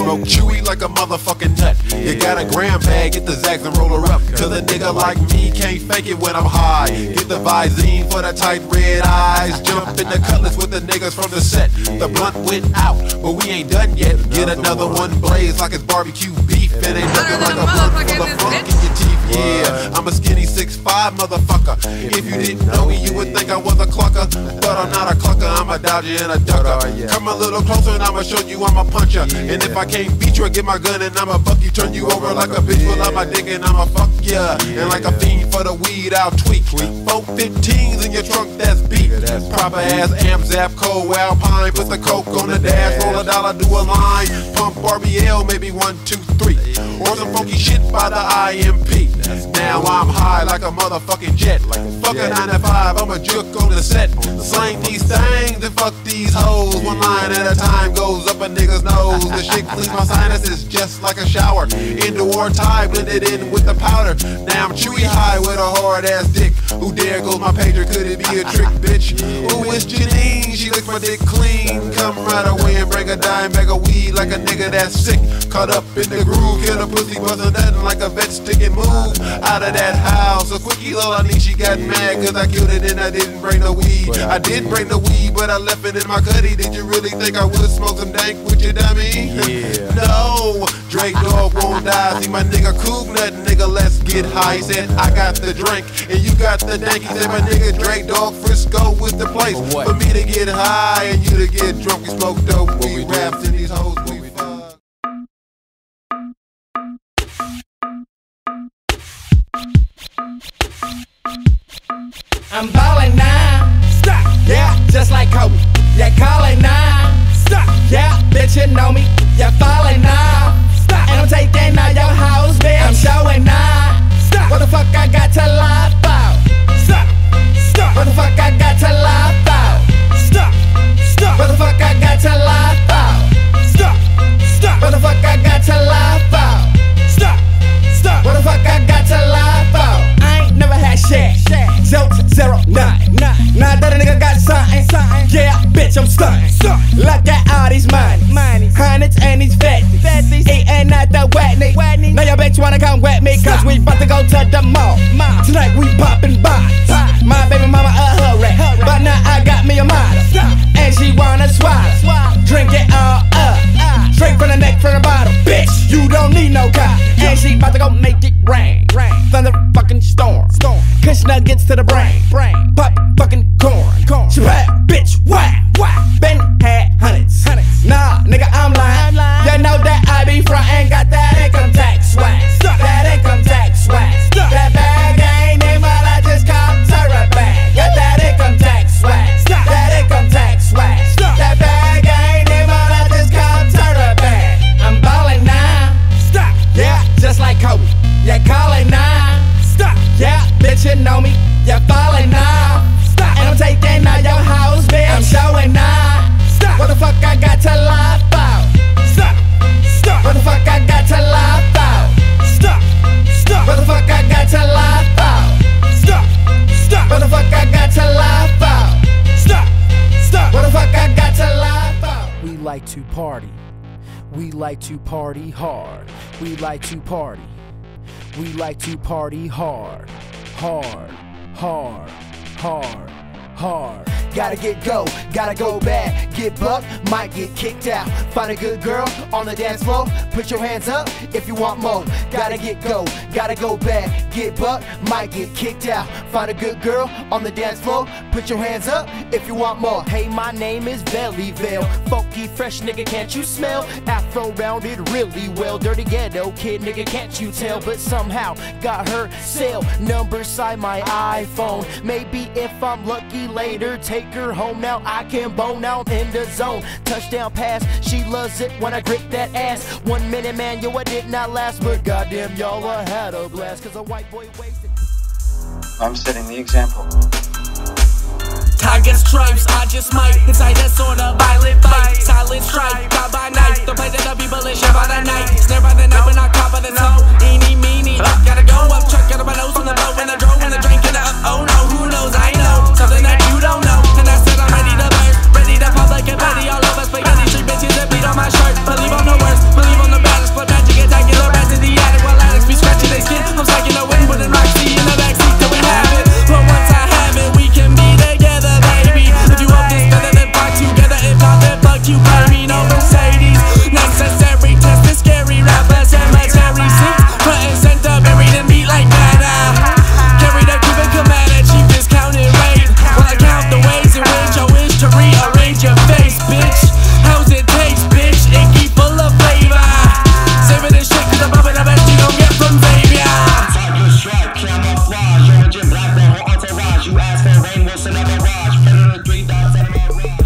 smoke chewy like a motherfucking nut. You got a gram bag, get the Zags and roll her up. Till a nigga like me can't fake it when I'm high. Get the Visine for the tight red eyes. Jump in the Cutlass with the niggas from the set. The blunt went out, but we ain't done yet. Get another one blaze like it's barbecue beef. It ain't looking like a blunt full of funk in your teeth. Yeah, I'm a skinny 6'5" motherfucker. If you didn't know me, you would think I was a clucker. But I'm not a clucker, I'm a dodger and a ducker. Come a little closer and I'ma show you I'm a puncher. And if I can't beat you, I get my gun and I'ma buck you. Turn you over like a bitch, pull out my dick and I'ma fuck ya. And like a fiend for the weed, I'll tweak. 415s in your trunk, that's beat. Proper ass amp, zap, cold Alpine. Put the coke on the dash, roll a dollar, do a line. Pump RBL, maybe 1, 2, 3. Or some funky shit by the IMP. Now I'm high like a motherfucking jet. Fuck a 9 to 5, I'm a jerk on the set. Slang these things and fuck these hoes. One line at a time goes up a nigga's nose. The shit cleans my sinuses just like a shower. Indoor tie blended in with the powder. Now I'm chewy high with a hard ass dick. Who there goes my pager, could it be a trick, bitch? Ooh, it's Janine, she licks my dick clean. Come right away and bring a dime bag of weed like a nigga that's sick. Caught up in the groove, kill a pussy, wasn't nothing like a vet sticking move. Out of that house, a quickie little I think she got mad cause I killed it and I didn't bring the weed. I did bring the weed, but I left it in my cutty. Did you really think I would smoke some dank with you, dummy? Yeah. No, Drake Dog won't die. See my nigga Coog Nut, nigga, let's get high. He said, I got the drink and you got the dank. He said, my nigga Drake Dog Frisco was the place for me to get high and you to get drunk. We smoke dope, we raps and these hoes we fuck. I'm ballin' now, stop, yeah, just like Kobe. Yeah, callin' now, stop, yeah, bitch you know me. Yeah, fallin' now, stop, and I'm taking all your hoes, bitch. I'm showing now, stop, what the fuck I got to lie about? Stop, stop, what the fuck I got to lie about? Stop, stop, what the fuck I got to lie about? Stop, stop, what the fuck I got to lie about? Stop, stop, what the fuck I got to lie about? I ain't never had shit. 0 to 0, nothing. Now that a nigga got something, yeah, bitch, I'm stunting. Look at all these money, hundreds and these fatties, eating at the Whitney. Now your bitch wanna come with me, cause we bout to go to the mall. Tonight we poppin' bottles. My baby mama a hurry, but now I got me a model, and she wanna swallow. Drink it all up, straight from the neck, from the bottle. Bitch, you don't need no cop, and she bout to go make it rain. Thunder fucking storm. Kush nuggets to the brain. Pop fucking corn. She bad, bitch, whack. Been had hundreds. Nah, nigga, I'm lying. You know that I be frontin', got that income tax swag. That income tax swag. That bag ain't name, but I just call Terra bag. Got that income tax swag. That income tax swag. That bag ain't name, but I just call Terra bag. I'm ballin' now. Stop. Yeah, just like Kobe. Yeah, callin' now. Stop. Yeah, bitch, you know me. Yeah, fallin' now. Stop. And I'm taking all your hoes, bitch. I'm showing now. Stop. What the fuck I got to lie about? Stop. Stop. What the fuck I got to lie about? Stop. Stop. What the fuck I got to lie about? Stop. Stop. What the fuck I got to lie about? Stop. Stop. What the fuck I got to lie about? We like to party. We like to party hard. We like to party. We like to party hard. Hard. Hard. Hard. Hard. Gotta gotta go back. Get bucked, might get kicked out. Find a good girl on the dance floor. Put your hands up if you want more. Gotta go back. Get bucked, might get kicked out. Find a good girl on the dance floor. Put your hands up if you want more. Hey, my name is Valleyvale. Funky, fresh nigga, can't you smell? Afro rounded really well. Dirty ghetto kid, nigga, can't you tell? But somehow got her cell number side my iPhone. Maybe if I'm lucky later, take her home. Now I can bone out in the zone. Touchdown pass, she loves it when I grip that ass. 1 minute, man, yo, I did not last. But goddamn, y'all, I had a blast. Cause a white boy wasted. I'm setting the example. Target stripes, I just might inside that sort of violent fight. Silent strike, caught by night. The place that the people is share by the night. Snare by the night, but not caught by the toe. Eeny, meeny, gotta go up. Truck out of my nose from the boat. When the drove, when the drink in the up. Oh no, who knows? I know something that you don't know. And I said I'm ready to burn, ready to pop like a petty. All of us spaghetti street bitches that beat on my shirt. Believe on the worst, believe if you pay me no Mercedes. Necessary test the scary rapper cemetery seats. Putting center buried in meat like banana. Carry the Cuban commander, cheap discounted rate. While I count the ways in which I wish to rearrange your face, bitch. How's it taste, bitch? Icky full of flavor. Saving this shit 'cause I'm bumping the best you gon' get from Xavier. Tiger stripe, camouflage, origin black, the whole entourage. You ask for rain, we'll send a barrage. Predator 3000 in my rush.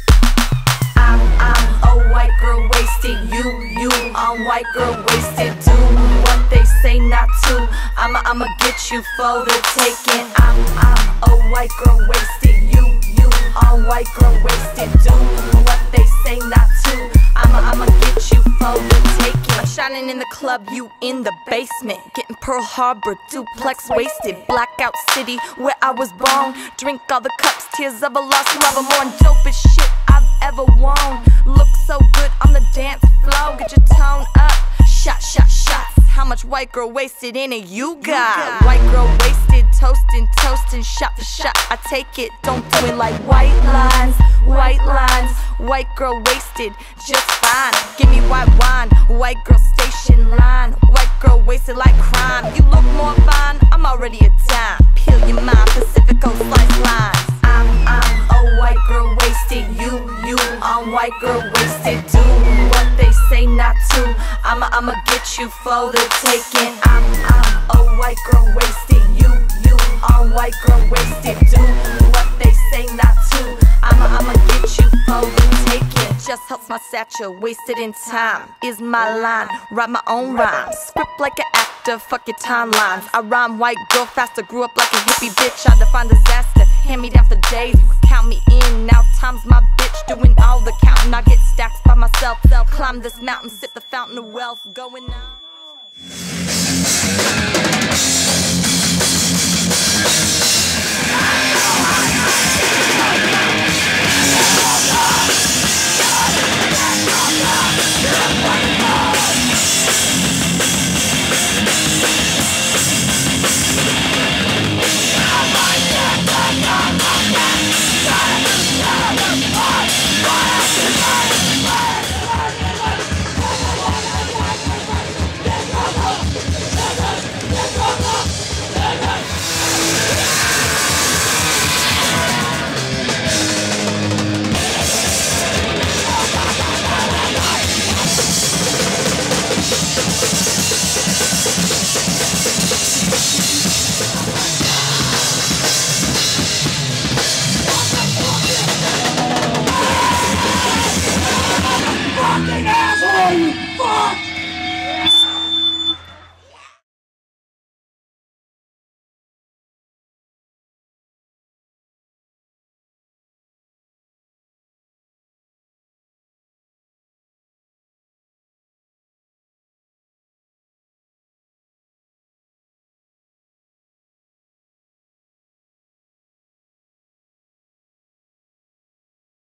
I'm a white girl wasted. You, I'm white girl wasted. Do what they say not to. I'ma get you for the taking. I'm a white girl wasted. You, I'm white girl wasted. Do what they say not to. I'ma get you for the taking. I'm shining in the club, you in the basement. Getting Pearl Harbor, duplex wasted. Blackout City, where I was born. Drink all the cups, tears of a lost lover. More dopest shit I've ever worn. Look so good on the dance floor. Get your tone up. Shots. How much white girl wasted in it you got? White girl wasted, toasting, shot for shot. I take it, don't do it like white lines. White girl wasted, just fine. Give me white wine, white girl station line. White girl wasted like crime. You look more fine, I'm already a dime. Peel your mind, Pacifico slice lines. I'm a white girl wasted. You, I'm white girl wasted. Do what they say not to. I'ma get you for the taking. I'm a white girl wasted. You, I'm white girl wasted. Do what they say not to. I'ma get you for the taking. Just helps my stature, wasted in time is my line. Write my own rhymes, script like an actor. Fuck your timelines. I rhyme white girl faster. Grew up like a hippie bitch. I define disaster. Hand me down for days. You can count me in. Now time's my bitch doing all the counting. I get stacks by myself. Climb this mountain, sip the fountain of wealth. Going out.